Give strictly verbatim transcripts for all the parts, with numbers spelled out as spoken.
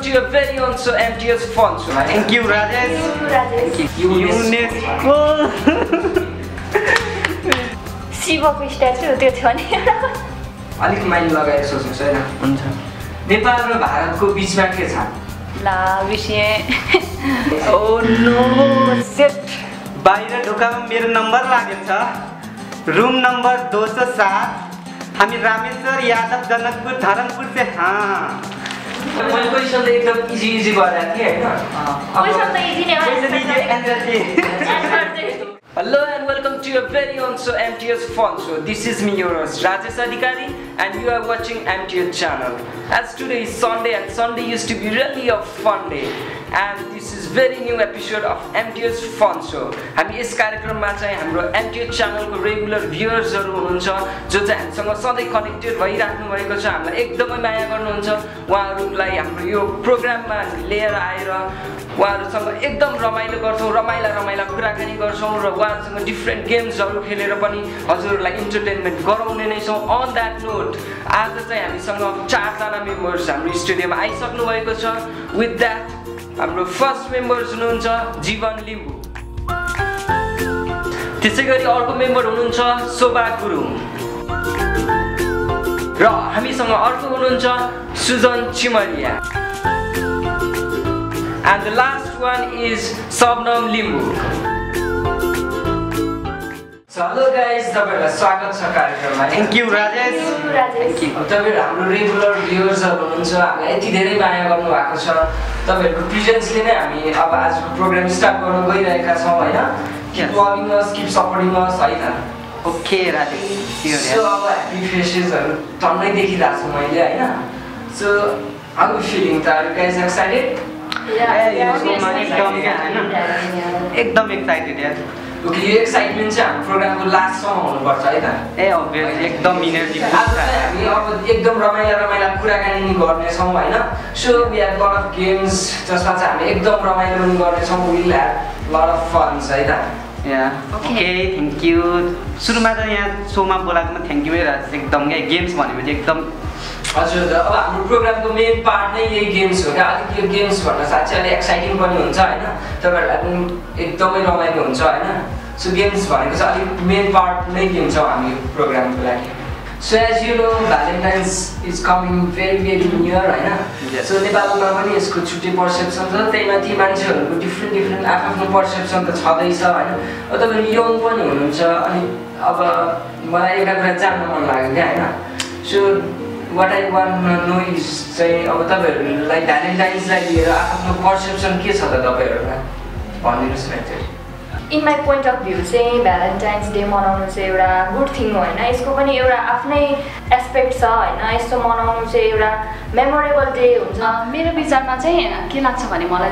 to your very own show, M T H Fun Show. Thank you, Rajesh. Thank you, Rajesh. शिवको statue त्यो थियो नि अलिक mind लगाएर सोच्नुहोस् हैन हुन्छ नेपाल र भारतको बीचमा के छ ला विषय ओ नो सेट बाहिर ढोकामा मेरो नम्बर लागेको छ रुम नम्बर दो सौ सात हामी रामेश्वर यादव जनकपुर धरमपुर से हाँ मैले क्वेसन त एकदम इजी इजी गरेको थिएँ हैन क्वेसन त इजी नै हो Hello and welcome to your very own show, M T H Fun Show. This is me, your host, Rajesh Adhikari, and you are watching M T H channel. As today is Sunday, and Sunday used to be really a fun day. And this is very new episode of M T H Fun Show. हामी यस कार्यक्रममा चाहिँ हाम्रो M T H च्यानलको regular भ्युअर्सहरु हुनुहुन्छ जो चाहिँ हामीसँग सधैँ कनेक्टेड भइराख्नु भएको छ हामीलाई एकदमै माया गर्नुहुन्छ उहाँहरुलाई हाम्रो यो प्रोग्राममा लिएर आएर उहाँहरुसँग एकदम रमाइलो गर्छौं रमाइला रमाइला कुराकानी गर्छौं र उहाँहरुसँग डिफरेन्ट गेम्सहरु खेलेर पनि हजुरहरुलाई इन्टरटेनमेन्ट गराउने नै छौं अन दैट नोट आज चाहिँ हामीसँग चार जना मेम्बर्स हाम्रो स्टुडियोमा आइसक्नु भएको छ विथ दैट हाम्रो फर्स्ट मेम्बर्स हुनुहुन्छ जीवन लिम्बू त्यसैगरी अर्को मेम्बर हुनुहुन्छ शोभा गुरुङ र हामीसँग अर्को हुनुहुन्छ Sujan Chimariya and the last one is Sabnam Limbu. So hello guys, तपाईहरुलाई स्वागत छ कार्यक्रममा. Thank you Rajesh. Thank you. तपाईहरु हाम्रो रेगुलर भ्युअर्सहरु हुनुहुन्छ हामीलाई यति धेरै माया गर्नु भएको छ तपाईहरुको प्रेजेन्सले नै हामी अब आजको प्रोग्राम स्टार्ट गर्न गइरहेका छौं हैन Keep loving us, keep supporting us हैन Okay Rajesh. So अब happy faces हरु टन्नै देखिरहेको छु मैले हैन So how are you feeling? Are you guys excited? एकदम एक्साइटेड यार ओके यो एक्साइटमेन्ट चाहिँ हाम्रो प्रोग्रामको लास्ट सम्म हुनुपर्छ है त ए अभियसली एकदम इनर्जी आज चाहिँ हामी अब एकदम रमाइला रमाइला कुराकानी गर्ने छौं हैन so we have lot of games जसमा चाहिँ हामी एकदम रमाइलो पनि गर्ने छौं we will have lot of funs है त या ओके थ्यांक यू सुरुमा त यहाँ शोमा बोलाकोमा थ्यांक यू एकदम के गेम्स भनेपछि एकदम हजुर अब हाम्रो प्रोग्रामको मेन पार्ट नै यही गेम्स हो क्या अलिक यो गेम्स भन्न साथै अलि एक्साइटिङ पनि हुन्छ हैन तपाईहरुलाई पनि एकदमै रमाइलो हुन्छ हैन सो गेम्स भनेको चाहिँ अलिक मेन पार्ट नै दिन्छौँ हामी प्रोग्रामको लागि so as you know Valentine's is coming very very near हैन सो नेपालमा पनि यसको छुट्टै पर्सेप्सन छ त्यही माथि मान्छेहरूको डिफ्रेन्ट डिफ्रेन्ट आफ्नो पर्सेप्सन त छँदैछ हैन अब तपाईहरु यङ पनि हुनुहुन्छ अनि अब मलाई एउटा कुरा जान्न मन लाग्यो क्या हैन so What I want to know is चाहिँ अब तपाईहरुलाई भ्यालेन्टाइन्सलाई लिएर आफ्नो पर्सेप्सन के छ त तपाईहरुलाई भनिदिनुस् न in my point of view चाहिँ भ्यालेन्टाइन्स डे मनाउनु चाहिँ एउटा गुड थिङ हो हैन यसको पनि एउटा आफ्नै एस्पेक्ट छ हैन यस्तो मनाउनु चाहिँ एउटा मेमोरेबल डे हुन्छ मेरो विचारमा चाहिँ के लाग्छ भने मलाई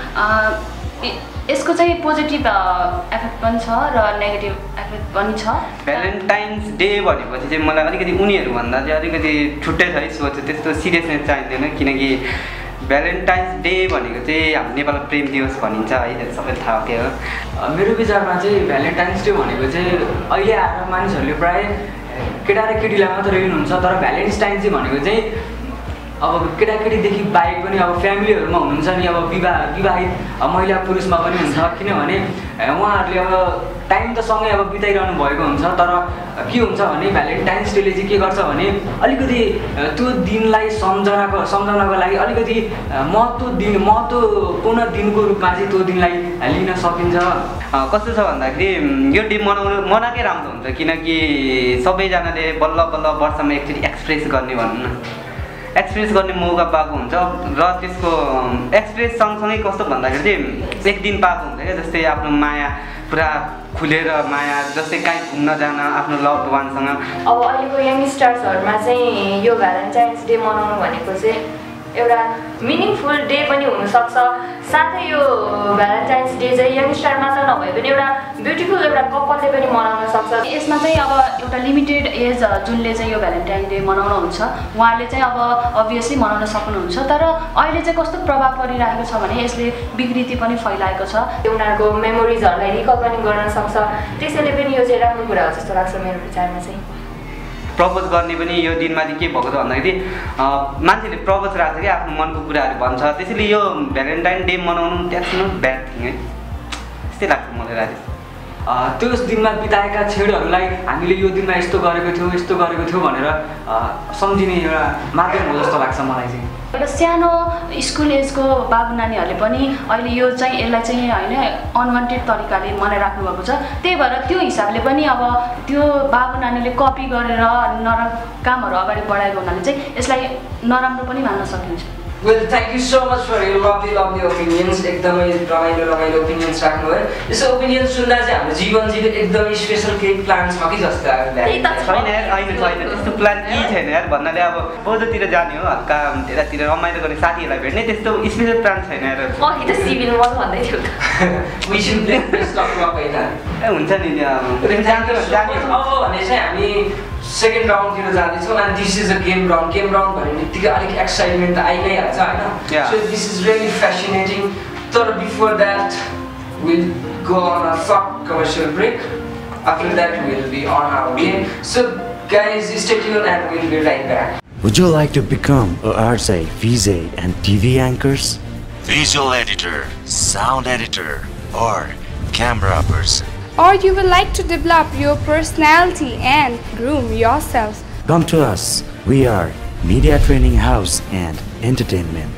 चाहिँ यसको चाहिँ पोजिटिभ इफेक्ट पनि छ र नेगेटिभ इफेक्ट पनि छ भ्यालेन्टाइन्स डे भनेपछि चाहिँ मलाई अलिकति उनीहरू भन्दा चाहिँ अलिकति छुट्टै छ है सोच त्यस्तो सिरियसनेस चाहिँदैन किनकि भ्यालेन्टाइन्स डे भनेको चाहिँ हाम्रो नेपालमा प्रेम दिवस भनिन्छ है सबै थाहा के हो मेरो विचारमा चाहिँ भ्यालेन्टाइन्स डे भनेको चाहिँ अहिले आएर मानिसहरूले प्राय केटा र केटीलाई मात्र लिनुहुन्छ तर भ्यालेन्टाइन्स डे भनेको चाहिँ अब केटाकेटीदेखि बाहेक पनि अब फ्यामिलीहरुमा हुनुहुन्छ नि अब विवाह विवाहित महिला पुरुषमा पनि हुन्छ किनभने उहाँहरूले अब टाइम त सँगै अब बिताइरहनु भएको हुन्छ तर के हुन्छ भने भ्यालेन्टाइन्स डेले चाहिँ के गर्छ भने अलिकति त्यो दिनलाई सम्झनाको सम्झनाको लागि अलिकति महत्त्व दिन महत्त्वपूर्ण दिनको रूपमा चाहिँ त्यो दिनलाई लिन सकिन्छ कस्तो छ भन्दाखेरि यो डे मनाउनु मनाकै राम्रो हुन्छ किनकि सबैजनाले बल्ल बल्ल वर्षमा एकचोटि एक्सप्रेस गर्ने भन्नु न एक्सप्रेस गर्ने मौका पाएको हुन्छ र त्यसको एक्सप्रेस सँगसँगै कस्तो भन्दाखेरि चाहिँ एक दिन पाएको हुन्छ क्या जस्तै आफ्नो माया पुरा खुलेर माया जस्तै कहीँ घुम्न जान आफ्नो लभड वानसँग अब अहिलेको यङ्गस्टर्सहरुमा चाहिँ यो भ्यालेन्टाइन्स डे मनाउनु भनेको चाहिँ एउटा मिनिङफुल डे पनि हुन सक्छ साथै यो भ्यालेन्टाइन्स डे चाहिँ यङ्गस्टर मात्र नभए पनि एउटा ब्युटिफुल एउटा कपलले पनि मनाउन सक्छ यसमा चाहिँ अब एउटा लिमिटेड एज जुनले चाहिँ यो भ्यालेन्टाइन डे मनाउनुहुन्छ उहाँले चाहिँ अब अभियसली मनाउन सक्नुहुन्छ तर अहिले चाहिँ कस्तो प्रभाव परिरहेको छ भने यसले विकृति पनि फैलाएको छ उनीहरूको मेमोरिजहरूलाई रिकल पनि गर्न सक्छ त्यसैले पनि यो चाहिँ राम्रो कुरा हो जस्तो लाग्छ मेरो विचारमा चाहिँ प्रपोज गर्ने पनि यो दिनमा चाहिँ के भएको छ भन्दाखेरि मान्छेले प्रपोज राख्छ कि आफ्नो मनको कुराहरू भन्छ त्यसैले यो भ्यालेन्टाइन डे मनाउनु द्याट्स नट ब्याड थिङ है त्यस्तै लाग्छ मलाई राजेश त्यो दिनमा बिताएका छेडहरूलाई हामीले यो दिनमा यस्तो गरेको थियौँ यस्तो गरेको थियौँ भनेर सम्झिने एउटा माध्यम हो जस्तो लाग्छ मलाई चाहिँ एउटा सानो स्कुल एजको बाबु नानीहरूले पनि अहिले यो चाहिँ यसलाई चाहिँ होइन अनवान्टेड तरिकाले मनाइराख्नु भएको छ त्यही भएर त्यो हिसाबले पनि अब त्यो बाबु नानीले कपी गरेर नराम्रो कामहरू अगाडि बढाएको हुनाले चाहिँ यसलाई नराम्रो पनि मान्न सकिन्छ Well, thank you so much for your lovely, lovely opinions. एकदमै रमाइलो रमाइलो ओपिनियन्स राख्नु भयो यसो ओपिनियन्स सुन्दा चाहिँ हाम्रो जीवनजीको एकदमै स्पेसल केही प्लान छ कि जस्तो छैन यार होइन छैन त्यस्तो प्लान केही छैन यार भन्नाले अब बोधोतिर जाने हो हल्का त्यतातिर रमाइलो गर्ने साथीहरूलाई भेट्ने त्यस्तो स्पेसल प्लान छैन यार अघि त सिभिल वाल भन्दै थियो We should play best of luck होइन ए हुन्छ नि अब भने चाहिँ हामी सेकेन्ड राउन्डतिर जाँदैछौँ and this is a game round game round भन्ने बित्तिकै अलिक एक्साइटमेन्ट आइ नै हाल्छ होइन so this is really fascinating तर before that we'll go on a short commercial break after that we'll be on our game so guys stay tuned and we'll be right back. Would you like to become a R J, V J and T V anchors? Visual editor, sound editor, or camera person? Or you would like to develop your personality and groom yourself? Come to us. We are Media Training House and Entertainment.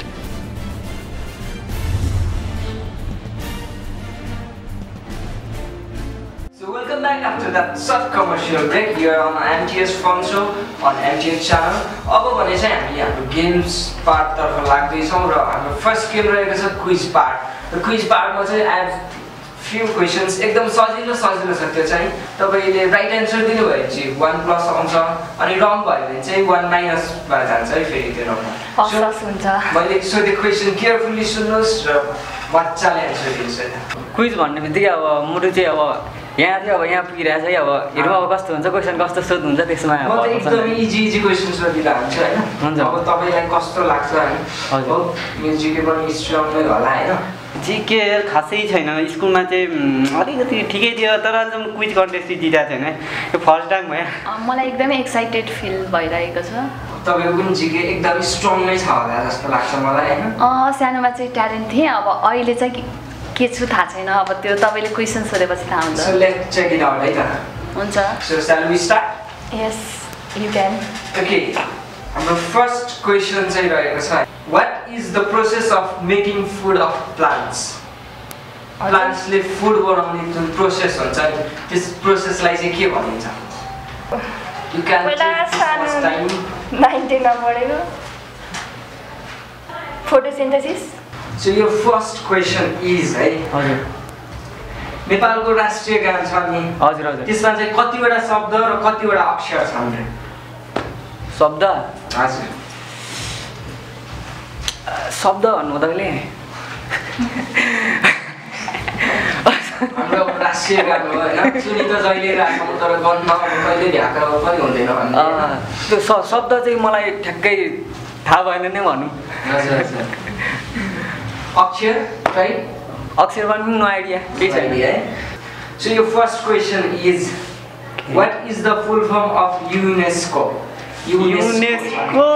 So welcome back after that short commercial break. You are on M T H Fun Show on M T H channel. अब भने चाहिँ हामी हाम्रो games पार्टतर्फ लाग्दैछौँ र हाम्रो first game रहेको छ quiz part र क्विज पार्टमा चाहिँ आई हेभ फ्यु क्वेसन्स एकदम सजिलो सजिलो छ त्यो चाहिँ तपाईँले राइट एन्सर दिनुभयो भने चाहिँ वान प्लस आउँछ अनि रङ भयो भने चाहिँ वान माइनसमा जान्छ है फेरि त्यो रङमा मैले सोधेको क्वेसन केयरफुल्ली सुन्नुहोस् र मजाले एन्सर दिनुहोस् क्विज भन्ने बित्तिकै अब मुटु चाहिँ अब यहाँ चाहिँ अब यहाँ पुगिरहेको छ है अब हेरौँ अब कस्तो हुन्छ क्वेसन कस्तो सोध्नुहुन्छ त्यसमा म त एकदमै इजी इजी क्वेसन सोधिरह हुन्छु होइन अब तपाईँलाई कस्तो लाग्छ होइन हो यो जिके पनि स्ट्रङ नै होला होइन जिके खासै छैन स्कुलमा चाहिँ अलिकति ठिकै थियो तर अझ क्विज कन्टेस्ट जिताएको छैन यो फर्स्ट टाइम भयो मलाई एकदमै एक्साइटेड फिल भइरहेको छ तपाईँको पनि जिके एकदमै स्ट्रङ नै छ होला जस्तो लाग्छ मलाई होइन सानोमा चाहिँ ट्यालेन्ट थिएँ अब अहिले चाहिँ के छु थाहा छैन अब त्यो तपाईँले क्वेसन सोधेपछि थाहा हुन्छ So let's check it out है त हुन्छ So shall we start? Yes, you can. Okay. हाम्रो फर्स्ट क्वेसन चाहिँ रहेको छ What is the process of making food of plants? प्लान्ट्सले फुड बनाउने जुन प्रोसेस हुन्छ नि त्यस प्रोसेसलाई चाहिँ के भनिन्छ? You can take first time. नाइन्टीमा पढेको photosynthesis So your first question is है हजुर नेपालको राष्ट्रिय गान छ नि हजुर हजुर त्यसमा चाहिँ कतिवटा शब्द र कतिवटा अक्षर छन् रे शब्द हजुर शब्द भन्नु तपाईँले हाम्रो राष्ट्रिय गान हो होइन सुनि त जहिले राखौँ तर गनमा कहिले भ्याएको पनि हुँदैन भन्ने त्यो शब्द चाहिँ मलाई ठ्याक्कै थाहा भएन नै भनौँ हजुर हजुर अक्षर राइट अक्षर पनि नो आइडिया केही छैन है So your first question is What is the full form of UNESCO? UNESCO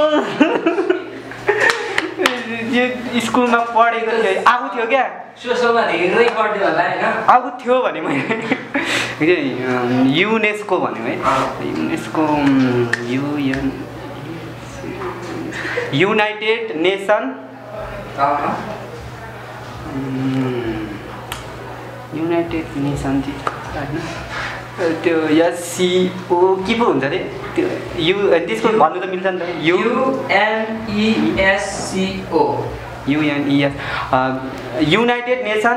यो स्कुलमा पढेको थियो आएको थियो क्या सोसलमा धेरै पढ्दै होला होइन आएको थियो भने मैले युनेस्को भन्यो है UNESCO UN United Nation United Nation चाहिँ होइन त्यो एससिओ के पो हुन्छ अरे त्यो यु त्यसको भन्नु त मिल्छ नि त U N E S C O U N E S United Nation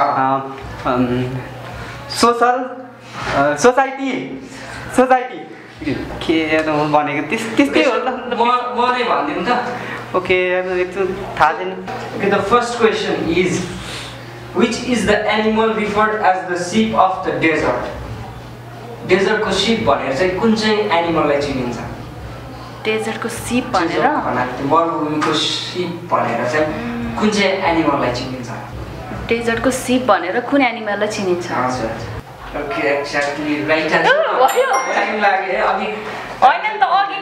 social society society के भनेको त्यस त्यस्तै हो ल म म नै भनिदिउँ त ओके एकछिन थाहा छैन okay the first question is Which is the animal referred as the sheep of the desert? डेजर्टको सिप भनेर चाहिँ कुन चाहिँ एनिमललाई चिनिन्छ? डेजर्टको सिप भनेर मरुभूमिको सिप भनेर चाहिँ कुन चाहिँ एनिमललाई चिनिन्छ? डेजर्टको सिप भनेर कुन एनिमललाई चिनिन्छ? हजुर okay exactly right answer time लाग्यो है अलि होइन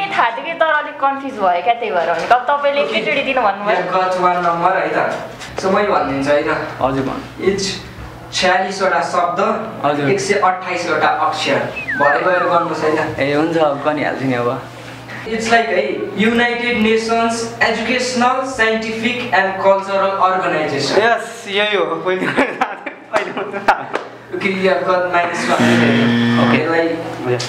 थाहा थियो कि तर अलिक कन्फ्युज भयो क्या त्यही भएर भनेको अब तपाईँले एकैचोटि दिनु भन्नुभयो गट वान नम्बर है त सो मै भनिदिन्छु है त हजुर भन् इच छयालिसवटा शब्द हजुर। एक सय अट्ठाइसवटा अक्षर भरे गएर गर्नुहोस् है त ए हुन्छ अब गनिहाल्छु नि अब इट्स लाइक है United Nations Educational Scientific and Cultural Organization yes यही हो पहिले अहिले मात्र थाहा भयो। Okay you have got minus one okay like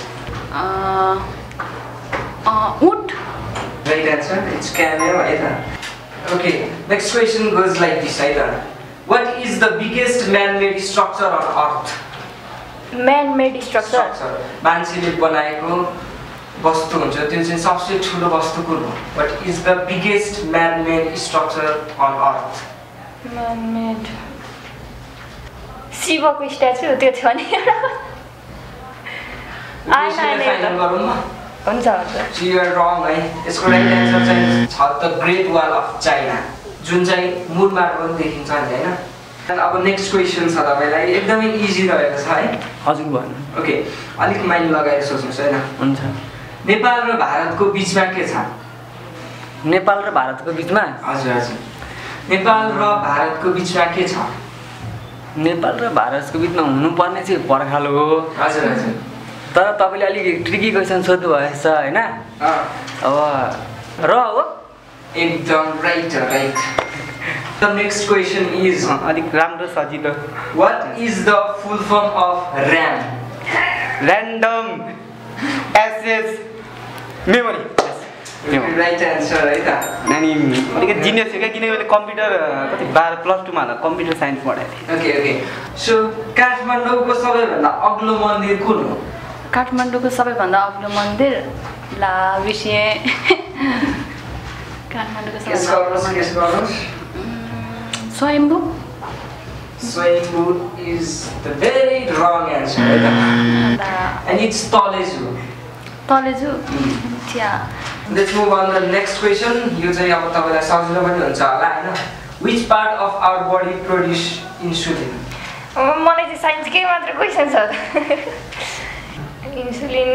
उट राइट एन्सर इट्स क्यामेरा है त okay next question goes like this है त what is the biggest man made structure on earth man made structure मान्छेले बनाएको वस्तु हुन्छ त्यो चाहिँ सबसे ठुलो वस्तु कुन हो what is the biggest man made structure on earth man made शिवको स्ट्याचु त्यो थियो नि आएन आएन फाइनल गरौँ न हुन्छ हुन्छ So you are wrong है यसको राइट एन्सर चाहिँ छ the Great Wall of China जुन चाहिँ मुन मार्बल देखिन्छ नि हैन अनि अब नेक्स्ट क्वेसन छ तपाईलाई एकदमै इजी रहेको छ है हजुर भन्नु ओके अलिक माइन्ड लगाएर सोच्नुस् हैन हुन्छ नेपाल र भारतको बीचमा के छ नेपाल र भारतको बिचमा हजुर हजुर नेपाल र भारतको बीचमा के छ नेपाल र भारतको बिचमा हुनुपर्ने चाहिँ पर्खालो हो हजुर हजुर तर तपाईँले अलिक ट्रिकी क्वेसन सोध्नु भएछ होइन अब र हो एकदम right right the next question is अलिक राम्रो सजिलो what is the full form of RAM random access memory right answer है त अनि अलिकति जिनियस थियो क्या किनकि मैले कम्प्युटर कति बाह्र प्लस टूमा हाल्दा कम्प्युटर साइन्स पढाएको थिएँ ओके ओके सो काठमाडौँको सबैभन्दा अग्लो मन्दिर कुन हो काठमाडौँको सबैभन्दा अग्लो मन्दिर ला विषय काठमाडौँको गेस सबैभन्दा अग्लो गर्नुहोस् मन्दिर गेस गर्नुहोस् Swayambhu Swayambhu is the very wrong answer है त एन्ड इट्स तलेजु तलेजु थिया let's move on the next question यो चाहिँ अब तपाईँलाई सजिलो पनि हुन्छ होला होइन which part of our body produce insulin मलाई चाहिँ साइन्सकै मात्र क्वेसन छ इन्सुलिन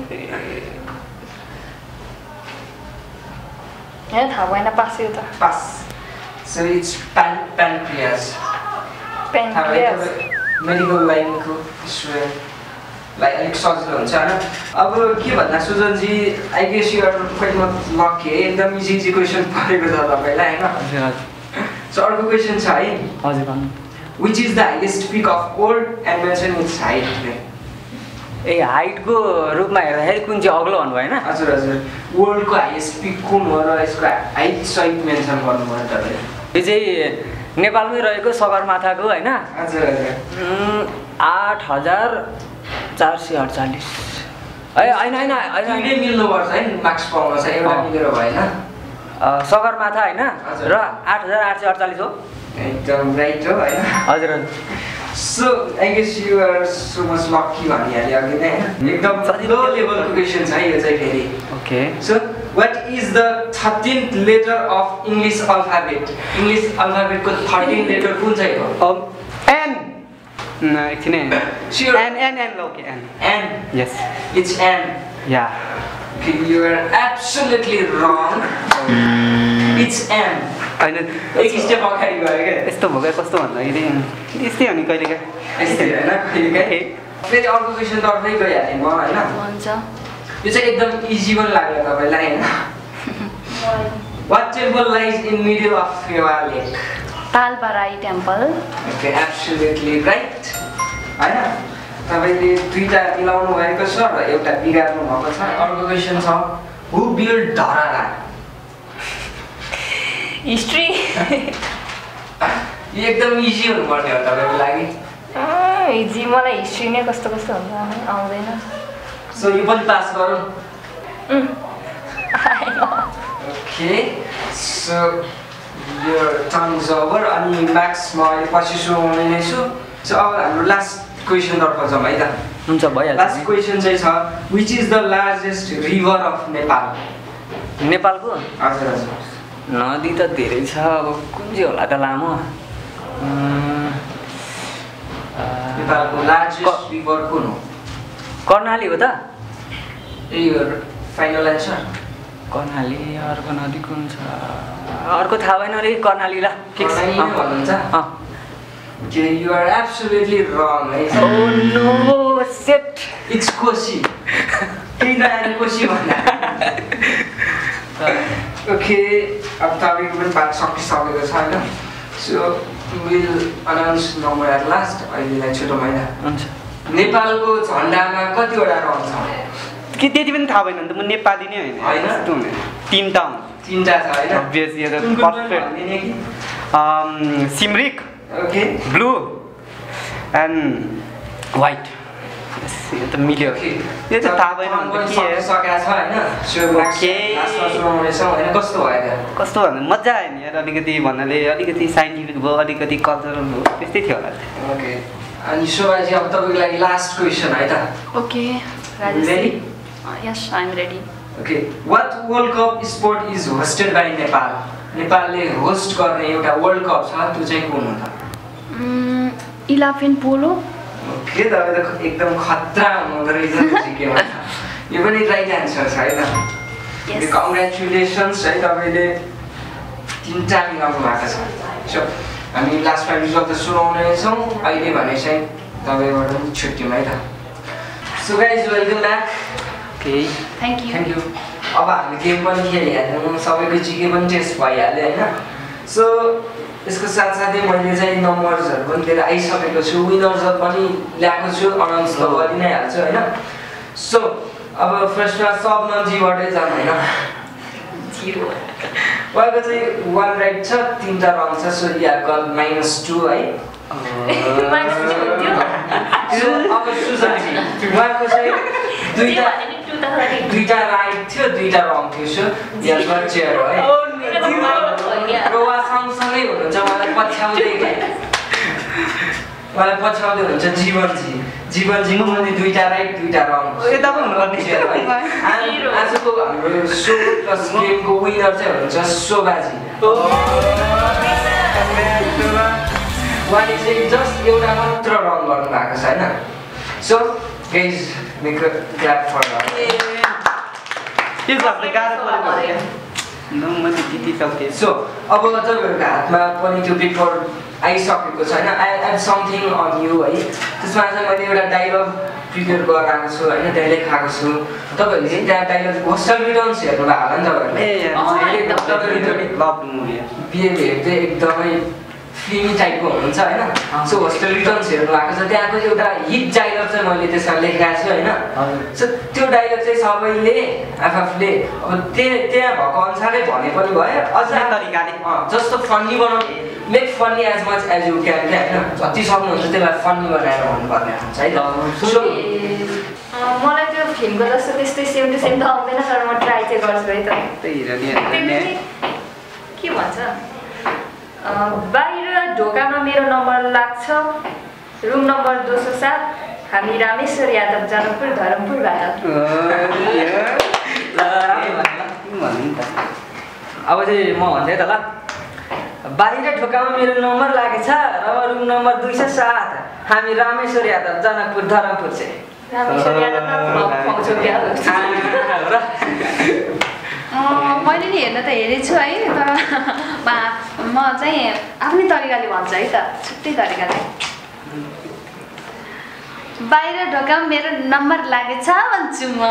होइन थाहा भएन पास यो त pass so it's pan pancreas pancreas medical लाइनको स्टुडेन्टलाई अलिक सजिलो हुन्छ होइन अब के भन्दा Sujanji I guess you're quite not lucky है एकदम इजी इजी क्वेसन परेको छ तपाईँलाई होइन हजुर हजुर सो अर्को क्वेसन छ है हजुर भन्नु which is the highest peak of world and mention its height ए हाइटको रूपमा हेर्दाखेरि कुन चाहिँ अग्लो भन्नु होइन हजुर हजुर वर्ल्डको हाइएस्ट पिक कुन हो र यसको हाइट सहित मेन्सन गर्नुभयो तपाईँले यो चाहिँ नेपालमै रहेको सगरमाथाको होइन हजुर हजुर आठ हजार चार सय अडचालिस है होइन होइन दुईटै मिल्नुपर्छ है मार्क्स पाउन चाहिँ एउटा मिलेर भएन सगरमाथा होइन हजुर। र आठ हजार आठ सय अडचालिस हो एकदम राइट हो होइन हजुर हजुर so I guess you are so much lucky भनिहाल्यो अघि नै होइन एकदम लो लेभलको क्वेसन छ यो चाहिँ फेरि okay so what is the thirteenth letter of English alphabet English अल्फाबेटको थर्टिन लेटर कुन चाहिँ हो एन एकछिन है Sure. एन एन एन ल okay N N yes it's N yeah you are absolutely wrong it's N होइन एक step अगाडि गयो क्या यस्तो भयो क्या कस्तो भन्दाखेरि यस्तै हो नि कहिले काहीँ यस्तै होइन कहिले काहीँ फेरि अर्को क्वेसन तर्फै गइहालेँ म होइन हुन्छ यो चाहिँ एकदम इजी पनि लाग्यो तपाईँलाई होइन what temple lies in middle of Phewa lake Talbarahi temple okay absolutely right होइन तपाईँले दुईवटा मिलाउनु भएको छ र एउटा बिगार्नु भएको छ अर्को क्वेसन छ हु बिल्ड धराला हिस्ट्री यो एकदम इजी हुनुपर्ने हो तपाईँको लागि हिजो मलाई हिस्ट्री नै कस्तो कस्तो हुन्छ आउँदैन सो यो पनि पास गरौँ ओके सो यो टर्न इज ओभर अनि म्याक्स म अहिले पछि सुनाउने नै छु सो अब हाम्रो लास्ट क्वेसनतर्फ जाउँ है त हुन्छ भइहाल्छ लास्ट क्वेसन चाहिँ छ which is the largest river of Nepal नेपालको हजुर हजुर नदी त धेरै छ अब कुन चाहिँ होला त लामो नेपालको लार्जेस्ट रिभर कुन हो कर्णाली हो त यो फाइनल एन्सर कर्णाली अर्को नदी कुन छ अर्को थाहा भएन अरे कर्णाली ल फिक्स भन्नुहुन्छ अँ Okay, you are absolutely wrong. Right? Oh no, shit. It's Koshi. Kehi nayani Koshi भन्दा. Okay, अब तपाईको पनि बात सकिसकेको छ हैन. So we'll announce number at last. अहिलेलाई छोटो महिना. हुन्छ. नेपालको झन्डामा कतिवटा रङ छ? के त्यति पनि थाहा भएन नि त म नेपाली नै हैन. हैन? तीनटा हुन्छ. तीनटा छ हैन? Obviously the perfect. Um Simrik. Okay. Blue and white. Yes, यो त मिल्यो. यो त थाहा भएन भने त के हो? सकेको छ हैन? So okay. लास्टमा सुनाउनेछौँ हैन? कस्तो भयो त? कस्तो भन्दा मजा आयो नि यार अलिकति भन्नाले अलिकति साइन्टिफिक भयो अलिकति कल्चरल भयो त्यस्तै थियो होला ओके अनि शोभाजी अब तपाईँको लागि लास्ट क्वेसन है त okay Rajesh ready yes I am ready okay what world cup sport is hosted by Nepal नेपालले होस्ट गर्ने एउटा वर्ल्ड कप छ त्यो चाहिँ कुन हो त इलेभेन पोलो ओके तपाईँ त एकदम खतरा हुनुहुँदो रहेछ जिकेमा यो पनि राइट एन्सर छ है त कङ्ग्रेचुलेसन्स है तपाईँले तिनवटा मिलाउनु भएको छ सो हामी लास्टमा रिजल्ट त सुनाउनेछौँ अहिले भने चाहिँ तपाईँबाट पनि छुट्यौँ है त so guys welcome back okay thank you thank you अब हामी गेम पनि खेलिहाल्यौँ सबैको जिके पनि टेस्ट भइहाल्यो होइन सो यसको साथसाथै मैले चाहिँ नम्बर्सहरू पनि लिएर आइसकेको छु विनर्सहरू पनि ल्याएको छु अनाउन्स त गरि नै हाल्छु होइन सो अब फर्स्टमा सबनमजीबाटै जानु होइन उहाँको चाहिँ वान राइट छ तिनवटा रङ छ सो या गल माइनस टू है अब सुजनजी उहाँको चाहिँ दुईवटा दुईवटा राइट थियो दुईवटा रङ थियो सो या गल चेयर हो है र उहाँ सँगसँगै हुनुहुन्छ उहाँलाई पछ्याउँदै उहाँलाई पछ्याउँदै हुनुहुन्छ जीवनजी जीवनजीको पनि दुईवटा राइट दुईवटा रङ यता पनि हुनुपर्ने आजको हाम्रो सो प्लस गेमको विनर चाहिँ हुनुहुन्छ शोभाजी उहाँले चाहिँ जस्ट एउटा मात्र रङ गर्नु भएको छ होइन so guys make a clap for यो लाग्दै गाह्रो परेको न म त जितिसकेँ सो अब तपाईँहरूको हातमा पनि त्यो पेपर आइसकेको छ होइन I add something on you है त्यसमा चाहिँ मैले एउटा डायलग प्रिपेयर गराएको छु होइन त्यहाँ लेखाएको छु तपाईँहरूले चाहिँ त्यहाँ डायलग होस्टल रिटर्न्स हेर्नु भएको होला नि तपाईँहरूले बिहेभियर चाहिँ एकदमै फिल्मी टाइपको हुनुहुन्छ होइन सो होस्टल रिटर्न्स हेर्नु भएको छ त्यहाँको एउटा हिट डायलग चाहिँ मैले त्यसमा लेखेको छु होइन सो त्यो डायलग चाहिँ सबैले आफूले अब त्यहाँ त्यहाँ भएको अनुसारै भने पनि भयो अझ तरिकाले जस्तो फन्नी बनाउने make funny as much as you can क्या होइन जति सक्नुहुन्छ त्यसलाई फन्नी बनाएर भन्नुपर्ने हुन्छ है त मलाई त्यो फिल्मको जस्तो त्यस्तै सेम टु सेम त आउँदैन तर म ट्राई चाहिँ गर्छु है त के भन्छ बाहिर ढोकामा मेरो नम्बर लाग्छ रुम नम्बर दो सौ सात हामी रामेश्वर यादव जनकपुर धरमपुरबाट अब चाहिँ म भन्छु है त ल बाहिर ढोकामा मेरो नम्बर लागेछ र रुम नम्बर दुई सौ सात हामी रामेश्वर यादव जनकपुर धरमपुर चाहिँ रामेश्वर यादव पाउँछौँ क्या मैले नि हेर्न त हेरेको छु है तर म चाहिँ आफ्नै तरिकाले भन्छु है त छुट्टै तरिकाले बाहिर ढोकामा मेरो नम्बर लागेछ भन्छु म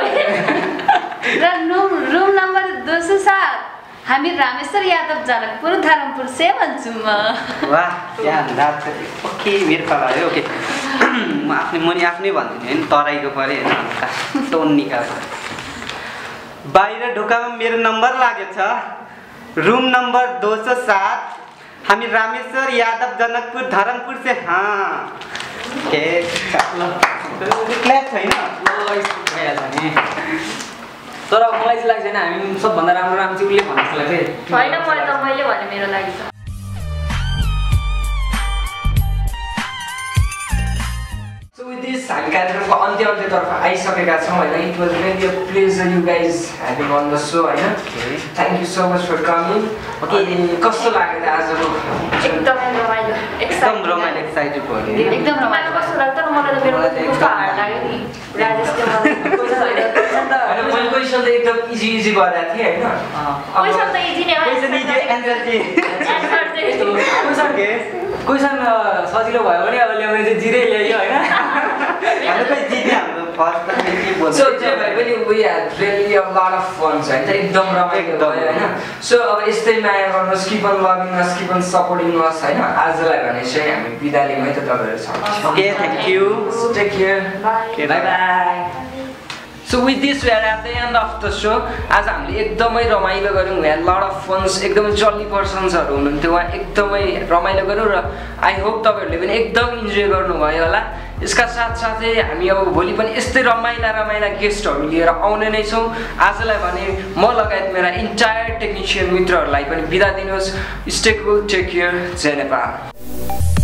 र रुम रुम नम्बर दो सौ सात हामी रामेश्वर यादव जनकपुर धरमपुर से भन्छु म वाह क्या रात ओके मेरो पाला है ओके म आफ्नै म नि आफ्नै भन्दिनँ होइन तराईको पऱ्यो होइन टोन निकालेर बाहिर ढोकामा मेरो नम्बर लागेछ रुम नम्बर दो सौ सात हामी रामेश्वर यादव जनकपुर धरमपुर से हाँ के क्ल्याप छैन तर मलाई चाहिँ लाग्दैन हामी सबभन्दा राम्रो राम्रो चाहिँ उसले भन्नु लाग्छ होइन मैले त मैले भने मेरो लागि छ हामी कार्यक्रमको अन्त्य अन्त्यतर्फ आइसकेका छौँ होइन it was really a pleasure you guys having on the show होइन thank you so much for coming अनि कस्तो लाग्यो त आजको एकदमै रमाइलो एकदम रमाइलो एक्साइटेड भयो एकदम रमाइलो कस्तो लाग्छ मलाई त मेरो कस्तो हार्ड लाग्यो नि राजेशले मलाई मैले क्वेसन त त एकदम इजी इजी गरेको थिएँ हैन क्वेसन त इजी नै हो क्वेसन इजी एन्सर चाहिँ एन्सर चाहिँ क्वेसन के क्वेसन सजिलो भयो भने अब ल्याउने चाहिँ जिरै ल्यायो हैन हाम्रो पनि जित्ने हाम्रो फर्स्ट त के बोल्छ सो जे भए पनि we had really a lot of fun छ हैन एकदम रमाइलो भयो हैन सो अब यस्तै माया गर्नुहोस् keep on loving us keep on supporting us हैन आजलाई भने चाहिँ हामी बिदा लियौँ है त तपाईहरुसँग okay thank you take care bye bye bye So with this we are at the end of the show. आज हामीले एकदमै रमाइलो गर्यौँ we had lot of funs एकदमै जल्ली पर्सन्सहरु हुनुहुन्थ्यो वहाँ एकदमै रमाइलो गर्यौँ र आई होप तपाईहरुले पनि एकदम इन्जोय गर्नुभयो होला यसका साथसाथै हामी अब भोलि पनि यस्तै रमाइला रमाइला गेस्टहरु लिएर आउने नै छौँ आजलाई भने म लगायत मेरा इन्टायर टेक्निशियन मित्रहरुलाई पनि बिदा दिनुहोस् स्टे कुल टेक केयर जय नेपाल